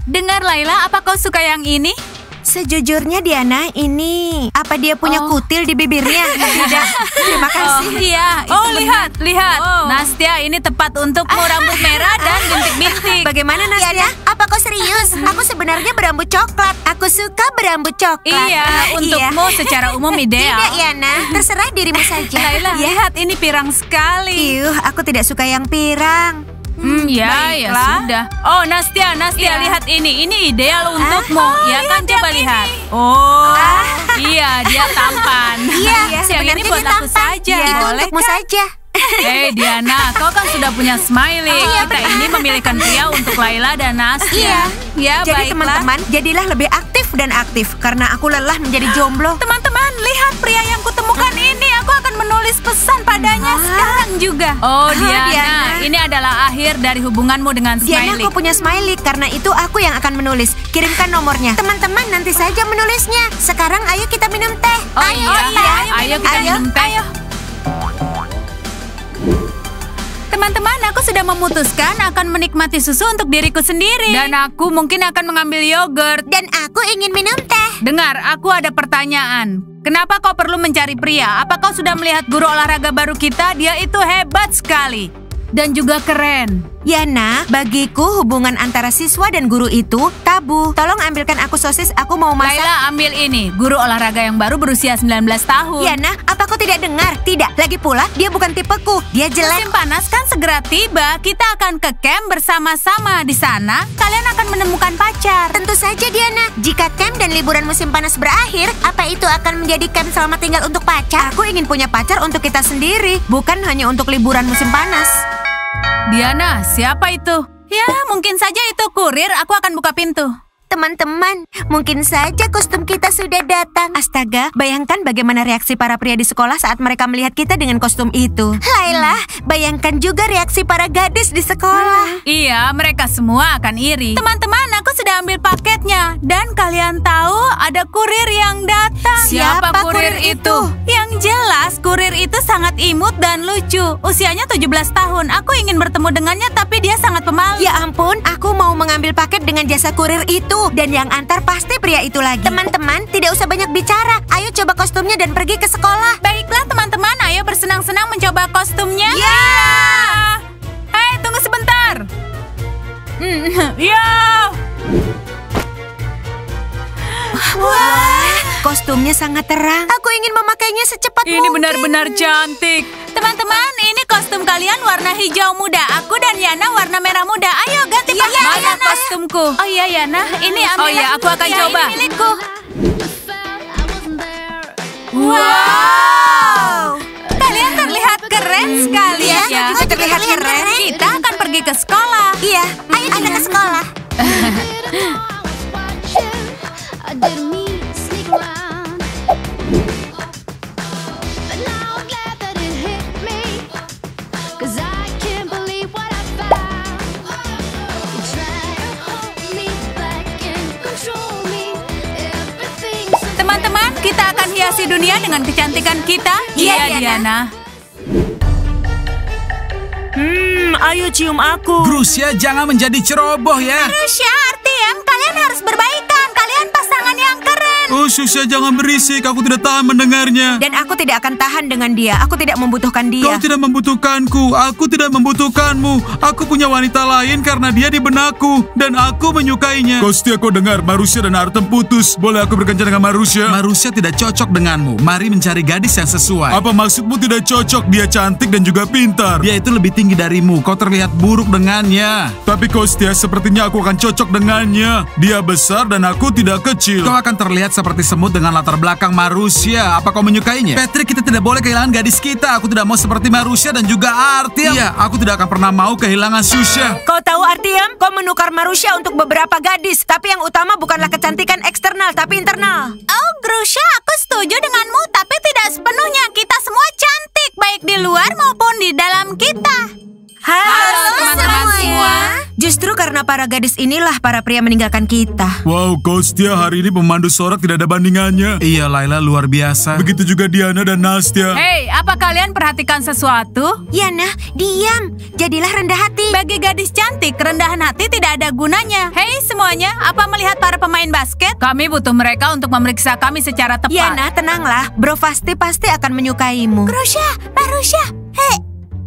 Dengar Laila, apa kau suka yang ini? Sejujurnya Diana, ini apa dia punya kutil di bibirnya? Tidak, terima kasih. Iya. Lihat. Nastia, ini tepat untukmu, rambut merah dan bintik-bintik. Bagaimana Nastia? Apa kau serius? Aku sebenarnya berambut coklat. Aku suka berambut coklat. Iya, untukmu secara umum ideal. Tidak, Yana. Terserah dirimu saja. Laila, lihat ini pirang sekali. Aku tidak suka yang pirang. Ya sudah. Oh, Nastia, lihat ini. Ini ideal untukmu. Ya kan, coba lihat. Iya, dia tampan. Iya, yang ini buat aku saja. Itu Boleh untukmu kan? saja. Hei Diana, kau kan sudah punya Smiley. Kita ini memilihkan pria untuk Laila dan Nastia. Ya, Jadi baiklah. teman-teman, jadilah lebih aktif dan aktif karena aku lelah menjadi jomblo. Teman-teman, lihat pria yang kutemukan ini. Aku akan menulis pesan padanya sekarang juga. Oh, Diana, ini adalah akhir dari hubunganmu dengan Diana, Smiley. aku punya Smiley, karena itu aku yang akan menulis. Kirimkan nomornya. Teman-teman, nanti saja menulisnya. Sekarang ayo kita minum teh. Oh ayo kita minum teh. Teman-teman, aku sudah memutuskan akan menikmati susu untuk diriku sendiri. Dan aku mungkin akan mengambil yogurt. Dan aku ingin minum teh. Dengar, aku ada pertanyaan. Kenapa kau perlu mencari pria? Apa kau sudah melihat guru olahraga baru kita? Dia itu hebat sekali. Dan juga keren. Yana, bagiku hubungan antara siswa dan guru itu tabu. Tolong ambilkan aku sosis, aku mau masak. Laila, ambil ini. Guru olahraga yang baru berusia 19 tahun. Yana, apa kau tidak dengar? Tidak, lagi pula dia bukan tipeku. Dia jelek. Musim panas kan segera tiba. Kita akan ke camp bersama-sama. Di sana, kalian akan menemukan pacar. Tentu saja, Diana. Jika camp dan liburan musim panas berakhir, apa itu akan menjadi camp selamat tinggal untuk pacar? Aku ingin punya pacar untuk kita sendiri, bukan hanya untuk liburan musim panas. Diana, siapa itu? Ya, mungkin saja itu kurir. Aku akan buka pintu. Teman-teman, mungkin saja kostum kita sudah datang. Astaga, bayangkan bagaimana reaksi para pria di sekolah saat mereka melihat kita dengan kostum itu. Laila, bayangkan juga reaksi para gadis di sekolah. Iya, mereka semua akan iri. Teman-teman, aku sudah ambil paketnya. Dan kalian tahu ada kurir yang datang. Siapa kurir itu? Yang jelas, kurir itu sangat imut dan lucu. Usianya 17 tahun. Aku ingin bertemu dengannya, tapi dia sangat pemalu. Ya ampun, aku mau mengambil paket dengan jasa kurir itu. Dan yang antar pasti pria itu lagi. Teman-teman, tidak usah banyak bicara. Ayo coba kostumnya dan pergi ke sekolah. Baiklah teman-teman, ayo bersenang-senang mencoba kostumnya. Ya! Hei, tunggu sebentar. Ya! Wah, kostumnya sangat terang. Aku ingin memakainya secepat Ini mungkin. benar-benar cantik. Teman-teman, ini kostum kalian warna hijau muda. Aku dan Yana warna merah muda. Ayo ganti pakaian. Mana kostumku? Oh iya Yana, ini ambil. Oh iya, aku akan coba. Ini milikku. Wow! Kalian terlihat keren sekali. Iya, Ya, kau juga terlihat keren. Kita akan pergi ke sekolah. Iya, Ayo kita ke sekolah. Teman-teman, kita akan hiasi dunia dengan kecantikan kita. Iya, Diana. ayo cium aku. Grusia, jangan menjadi ceroboh ya. Rusya, Artyom, kalian harus berbaikan. Kalian pasangan yang keren. Oh, Susya, jangan berisik. Aku tidak tahan mendengarnya. Dan aku tidak akan tahan dengan dia. Aku tidak membutuhkan dia. Kau tidak membutuhkanku. Aku tidak membutuhkanmu. Aku punya wanita lain karena dia di benakku. Dan aku menyukainya. Kostia, kau dengar. Marusya dan Artem putus. Boleh aku berkencan dengan Marusya? Marusya tidak cocok denganmu. Mari mencari gadis yang sesuai. Apa maksudmu tidak cocok? Dia cantik dan juga pintar. Dia itu lebih tinggi darimu. Kau terlihat buruk dengannya. Tapi Kostia, sepertinya aku akan cocok dengannya. Dia besar dan aku tidak kecil. Kau akan terlihat seperti semut dengan latar belakang Marusya. Apa kau menyukainya? Patrick, kita tidak boleh kehilangan gadis kita. Aku tidak mau seperti Marusya dan juga Artyom. Iya, aku tidak akan pernah mau kehilangan Susya. Kau tahu Artyom, kau menukar Marusya untuk beberapa gadis. Tapi yang utama bukanlah kecantikan eksternal, tapi internal. Oh, Grusha, aku setuju denganmu, tapi tidak sepenuhnya. Kita semua cantik, baik di luar maupun di dalam kita. Halo teman-teman semua. Justru karena para gadis inilah para pria meninggalkan kita. Wow, Kostia, hari ini pemandu sorak tidak ada bandingannya. Iya, Laila luar biasa. Begitu juga Diana dan Nastia. Hei, apa kalian perhatikan sesuatu? Yana, diam. Jadilah rendah hati. Bagi gadis cantik, kerendahan hati tidak ada gunanya. Hei semuanya, apa melihat para pemain basket? Kami butuh mereka untuk memeriksa kami secara tepat. Yana, tenanglah. Bro pasti akan menyukaimu. Marusha, hei.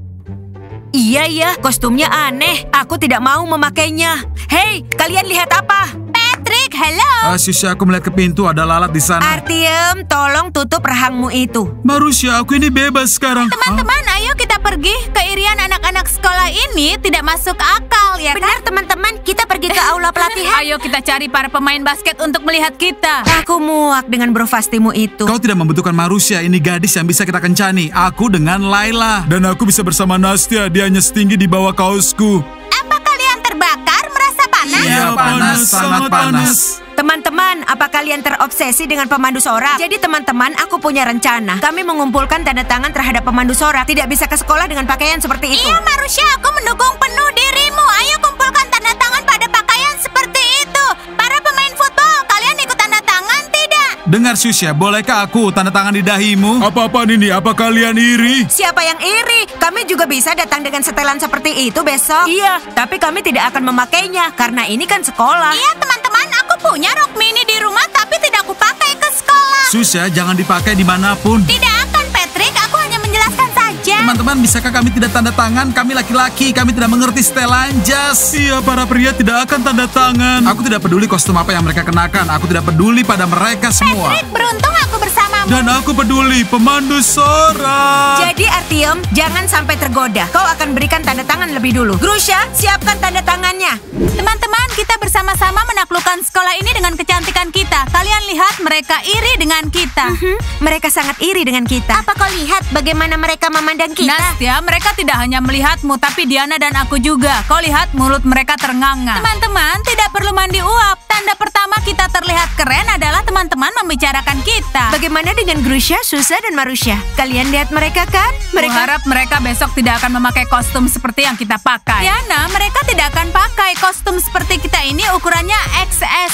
Iya, kostumnya aneh. Aku tidak mau memakainya. Hei, kalian lihat apa? Patrick, hello. Syusha, aku melihat ke pintu, ada lalat di sana. Artyom, tolong tutup rahangmu itu. Marusha, aku ini bebas sekarang. Teman-teman, ayo kita pergi. Keirian anak-anak sekolah ini tidak masuk akal, ya kan? Benar teman-teman, kita pergi ke aula pelatihan. Ayo kita cari para pemain basket untuk melihat kita. Aku muak dengan bro pastimu itu. Kau tidak membutuhkan Marusha, ini gadis yang bisa kita kencani. Aku dengan Laila. Dan aku bisa bersama Nastia, dia hanya setinggi di bawah kaosku. Apa kalian terbakar? Merasa panas? Iya, panas, sangat panas. Teman-teman, apa kalian terobsesi dengan pemandu sorak? Jadi teman-teman, aku punya rencana. Kami mengumpulkan tanda tangan terhadap pemandu sorak. Tidak bisa ke sekolah dengan pakaian seperti itu. Iya, Marusha, aku mendukung penuh dirimu. Ayo kumpulkan tanda tangan pada pakaian seperti itu. Para pemain football, kalian ikut tanda tangan tidak? Dengar Syusha, bolehkah aku tanda tangan di dahimu? Apa-apaan ini? Apa kalian iri? Siapa yang iri? Kami juga bisa datang dengan setelan seperti itu besok. Iya, tapi kami tidak akan memakainya karena ini kan sekolah. Iya, teman-teman, aku punya rok mini di rumah tapi tidak aku pakai ke sekolah. Syusha, jangan dipakai dimanapun. Tidak akan, Patrick. Aku hanya menjelaskan saja. Teman-teman, bisakah kami tidak tanda tangan? Kami laki-laki, kami tidak mengerti setelan jas. Iya, para pria tidak akan tanda tangan. Aku tidak peduli kostum apa yang mereka kenakan. Aku tidak peduli pada mereka semua. Patrick, beruntung aku bersamamu. Dan aku peduli pemandu sorak. Jadi Artyom, jangan sampai tergoda. Kau akan berikan tanda tangan lebih dulu. Grusha, siapkan tanda tangannya. Teman-teman, kita bersama-sama menaklukkan sekolah ini dengan kecantikan kita. Kalian lihat, mereka iri dengan kita. Mereka sangat iri dengan kita. Apa kau lihat bagaimana mereka memandang kita? Nastia, mereka tidak hanya melihatmu, tapi Diana dan aku juga. Kau lihat mulut mereka ternganga. Teman-teman, tidak perlu mandi uap. Tanda pertama kita terlihat keren adalah teman-teman membicarakan kita. Bagaimana dengan Grusha, Susa, dan Marusha? Kalian lihat mereka kan? Mereka harap mereka besok tidak akan memakai kostum seperti yang kita pakai. Diana, mereka tidak akan pakai kostum seperti kita ini ukurannya XS.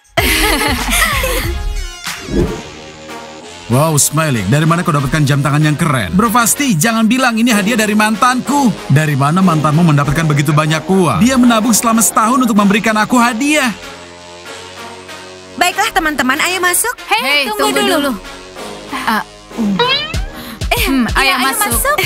Wow, Smiley, dari mana kau dapatkan jam tangan yang keren? Bro, pasti jangan bilang ini hadiah dari mantanku. Dari mana mantanmu mendapatkan begitu banyak uang? Dia menabung selama setahun untuk memberikan aku hadiah. Baiklah teman-teman, ayo masuk. Hei, tunggu dulu. Ayo masuk.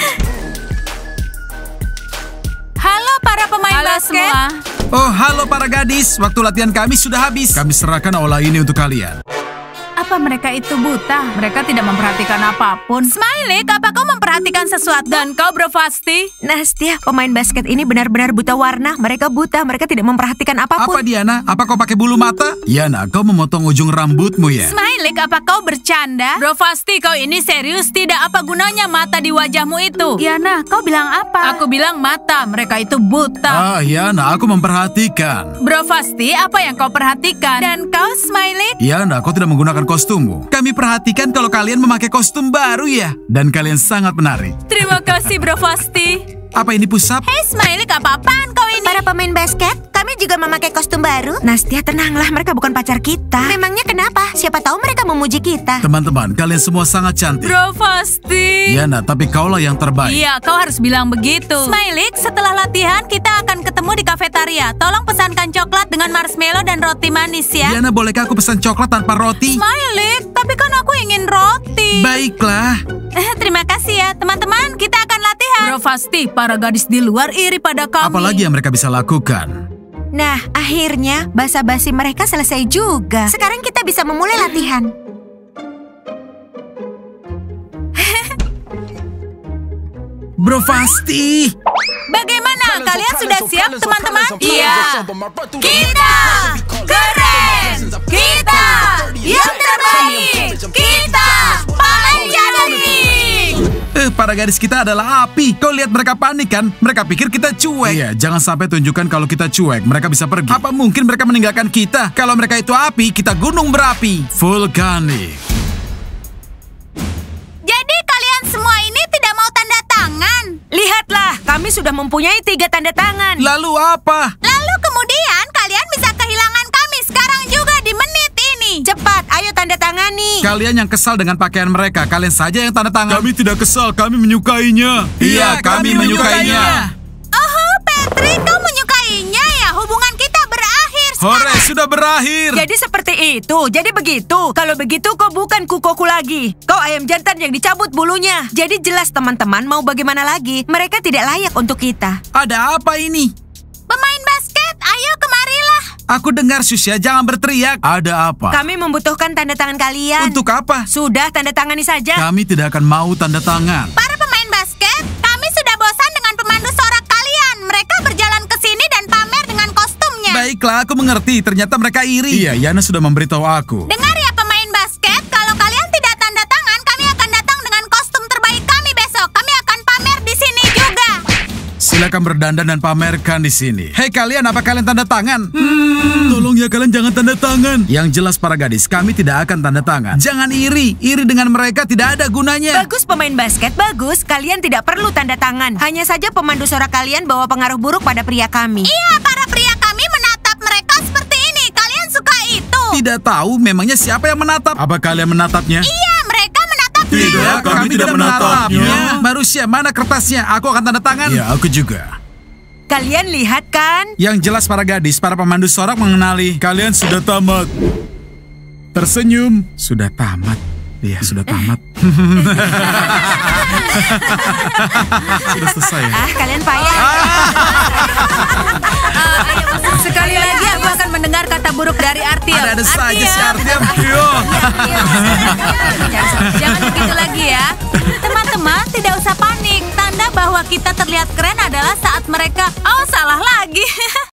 Halo para pemain basket. Semua. Oh, halo para gadis. Waktu latihan kami sudah habis. Kami serahkan aula ini untuk kalian. Apa mereka itu buta? Mereka tidak memperhatikan apapun. Smiley, apa kau memperhatikan sesuatu? Dan kau, Bro Fasti? Nastia, pemain basket ini benar-benar buta warna. Mereka buta, mereka tidak memperhatikan apapun. Apa Diana? Apa kau pakai bulu mata? Yana, kau memotong ujung rambutmu ya? Smiley, apa kau bercanda? Bro Fasti, kau ini serius? Tidak, apa gunanya mata di wajahmu itu? Yana, kau bilang apa? Aku bilang mata, mereka itu buta. Yana, aku memperhatikan. Bro Fasti, apa yang kau perhatikan? Dan kau, Smiley? Yana, kau tidak menggunakan kostummu. Kami perhatikan kalau kalian memakai kostum baru ya. Dan kalian sangat menarik. Terima kasih, Bro Fasti. Apa ini pusap? Hei Smiley, apa-apaan kau ini? Para pemain basket, kami juga memakai kostum baru. Nastia, tenanglah, mereka bukan pacar kita. Memangnya kenapa? Siapa tahu mereka memuji kita. Teman-teman, kalian semua sangat cantik. Bro Fasti. Yana, tapi kaulah yang terbaik. Iya, kau harus bilang begitu. Smiley, setelah latihan kita akan ketemu di kafetaria. Tolong pesankan coklat dengan marshmallow dan roti manis ya. Yana, bolehkah aku pesan coklat tanpa roti? Smiley, tapi kan aku ingin roti. Baiklah. Terima kasih ya, teman-teman. Kita akan latihan. Bro Fasti, para gadis di luar iri pada kami. Apalagi yang mereka bisa lakukan? Nah, akhirnya basa-basi mereka selesai juga. Sekarang kita bisa memulai latihan. Bro Fasti. Bagaimana? Kalian sudah siap, teman-teman? Iya. Kita keren. Kita yang terbaik. Kita paling jadi. Para gadis kita adalah api. Kau lihat mereka panik kan? Mereka pikir kita cuek. Iya, jangan sampai tunjukkan kalau kita cuek. Mereka bisa pergi. Apa mungkin mereka meninggalkan kita? Kalau mereka itu api, kita gunung berapi. Vulkanik. Jadi kalian semua ini tidak mau tanda tangan? Lihatlah, kami kami sudah mempunyai 3 tanda tangan. Lalu apa? Lalu kemudian kalian bisa kehilangan kami sekarang juga di menit ini. Cepat, ayo tanda tangani. Kalian yang kesal dengan pakaian mereka, kalian saja yang tanda tangan. Kami tidak kesal, kami menyukainya. Iya, kami menyukainya. Oh, Patrick, kau menyukainya ya? Hubungan kita berakhir Hore, sekarang. sudah berakhir. Jadi seperti itu. Jadi begitu. Kalau begitu kau bukan kukoku lagi. Kau ayam jantan yang dicabut bulunya. Jadi jelas teman-teman mau bagaimana lagi. Mereka tidak layak untuk kita. Ada apa ini? Pemain basket, ayo kemarilah. Aku dengar Susya, jangan berteriak. Ada apa? Kami membutuhkan tanda tangan kalian. Untuk apa? Sudah, tanda tangani saja. Kami tidak akan mau tanda tangan. Para pemain basket, kami sudah bosan dengan pemandu sorak kalian. Mereka berjalan ke sini dan pamer dengan kostumnya. Baiklah, aku mengerti. Ternyata mereka iri. Iya, Yana sudah memberitahu aku. Dengar ya pemain basket, kalau kalian tidak tanda tangan, kami akan datang dengan kostum terbaik kami besok. Kami akan pamer di sini juga. Silakan berdandan dan pamerkan di sini. Hei kalian, apa kalian tanda tangan? Tolong ya kalian jangan tanda tangan. Yang jelas para gadis, kami tidak akan tanda tangan. Jangan iri. Iri dengan mereka tidak ada gunanya. Bagus pemain basket, bagus. Kalian tidak perlu tanda tangan. Hanya saja pemandu sorak kalian bawa pengaruh buruk pada pria kami. Iya, para pria kami menatap mereka seperti ini. Kalian suka itu? Tidak tahu memangnya siapa yang menatap. Apa kalian menatapnya? Iya, mereka menatapnya. Tidak, kami tidak menatapnya. Marusia, mana kertasnya? Aku akan tanda tangan. Ya, aku juga. Kalian lihat kan? Yang jelas para gadis, para pemandu sorak mengenali. Kalian sudah tamat. Tersenyum. Sudah tamat. Iya, sudah tamat. Sudah selesai. Kalian payah. Sekali lagi aku akan mendengar kata buruk dari Artyom. Ada saja si Artyom. Jangan begitu lagi ya. Teman-teman, tidak usah panik. Tanda bahwa kita terlihat keren adalah saat mereka... Oh, salah lagi.